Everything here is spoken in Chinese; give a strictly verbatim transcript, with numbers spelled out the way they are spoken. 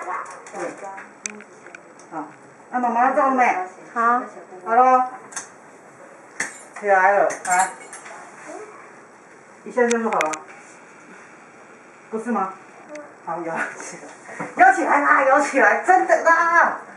对。好，那妈妈照了没？ 好。 好了。起来了，来。一下下就好了。不是吗？好，摇起来，摇起来啦，摇起来，真的啦！